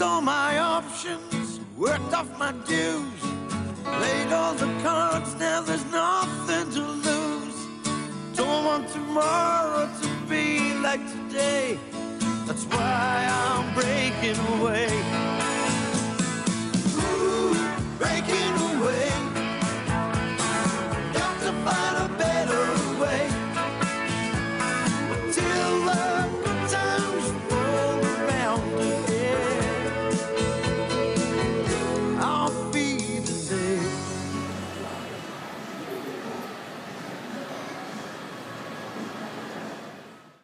all my options, worked off my dues, played all the cards, now there's nothing to lose. Don't want tomorrow to be like today, that's why I'm breaking away.